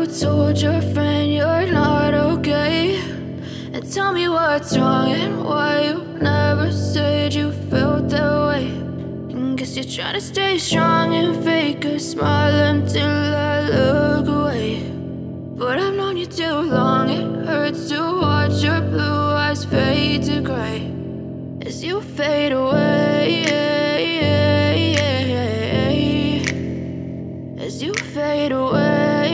told your friend you're not okay, and tell me what's wrong and why you never said you felt that way. And guess you're trying to stay strong and fake a smile until I look away. But I've known you too long, it hurts to watch your blue eyes fade to gray as you fade away, as you fade away.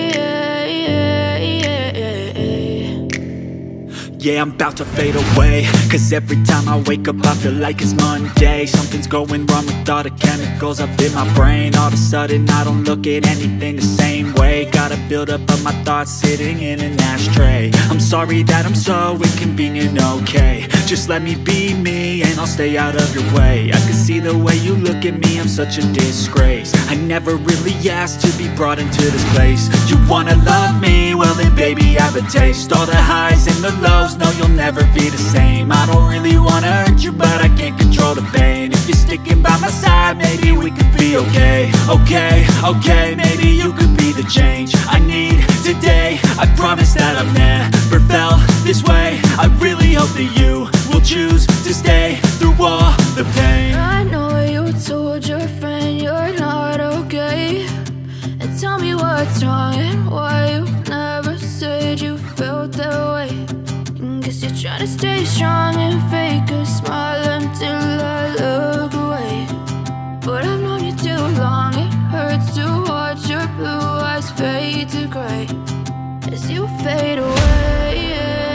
Yeah, I'm about to fade away, cause every time I wake up I feel like it's Monday. Something's going wrong with all the chemicals up in my brain. All of a sudden I don't look at anything the same way. Got a buildup of my thoughts sitting in an ashtray. I'm sorry that I'm so inconvenient, okay. Just let me be me and I'll stay out of your way. I can see the way you look at me, I'm such a disgrace. I never really asked to be brought into this place. You wanna love me? Well then baby, have a taste. All the highs and the lows, no, you'll never be the same. I don't really wanna hurt you, but I can't control the pain. If you're sticking by my side, maybe we could be okay. Okay, maybe you could be the change I need today. I promise that I've never felt this way. I really hope that you will choose to stay through all the pain. I know you told your friend you're not okay, and tell me what's wrong and why you never said you felt that way. Guess you're trying to stay strong and fake a smile until I look away. But I've known you too long, it hurts to watch your blue eyes fade to gray as you fade away,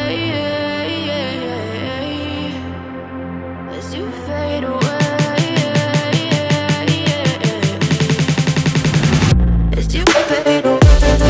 as you fade away, as you fade away.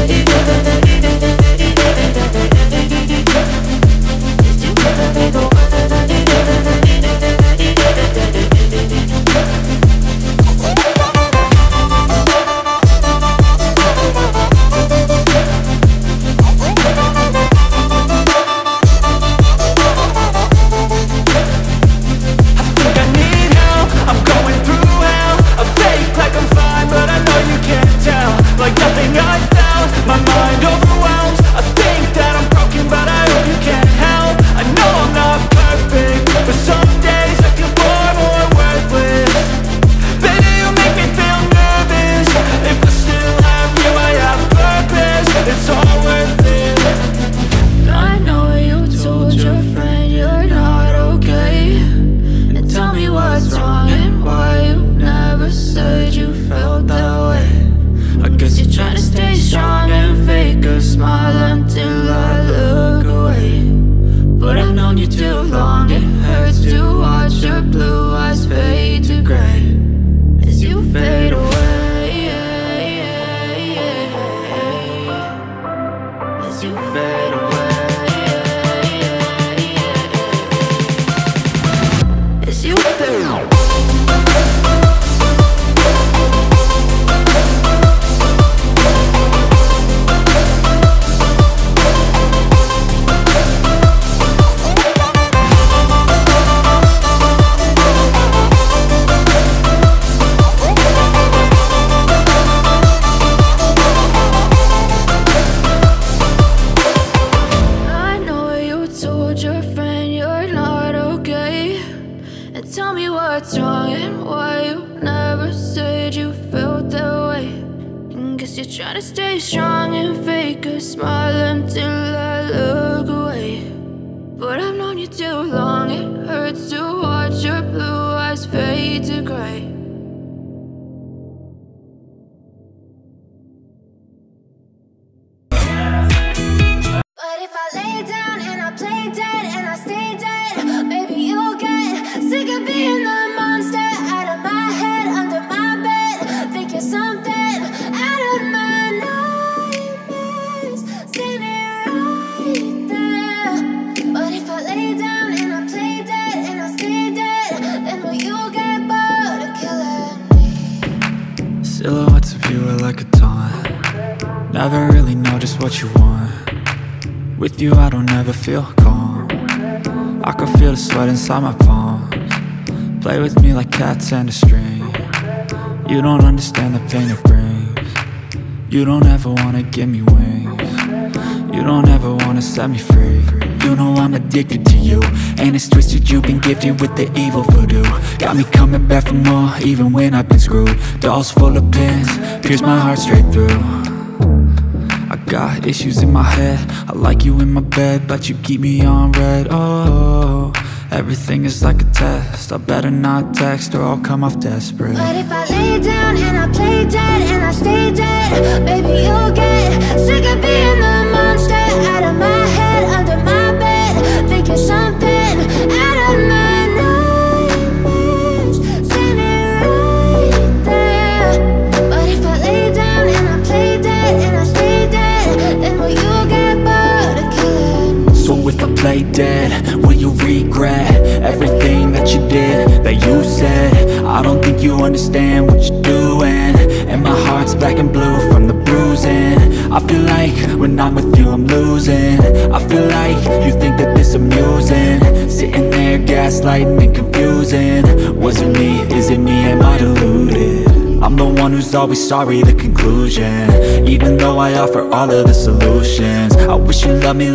Silhouettes of you are like a taunt. Never really know just what you want. With you I don't ever feel calm. I can feel the sweat inside my palms. Play with me like cats and a string. You don't understand the pain it brings. You don't ever wanna give me wings. You don't ever wanna set me free. You know I'm addicted to you, and it's twisted, you've been gifted with the evil voodoo. Got me coming back for more, even when I've been screwed. Dolls full of pins, pierce my heart straight through. I got issues in my head, I like you in my bed, but you keep me on red. Oh, everything is like a test, I better not text or I'll come off desperate. But if I lay down and I play dead and I stay dead, baby, you'll get sick of being the monster out of my head, under my bed, thinking something out of my nightmares, standing right there. But if I lay down and I play dead and I stay dead, then will you get bored of killing? So if I play dead, will you regret everything that you did, that you said? I don't think you understand what you're doing, and my heart's black and blue from the bruising. I feel like when I'm with you I'm losing. I feel like you think that this amusing, sitting there gaslighting and confusing. Was it me? Is it me? Am I deluded? I'm the one who's always sorry, the conclusion, even though I offer all of the solutions. I wish you loved me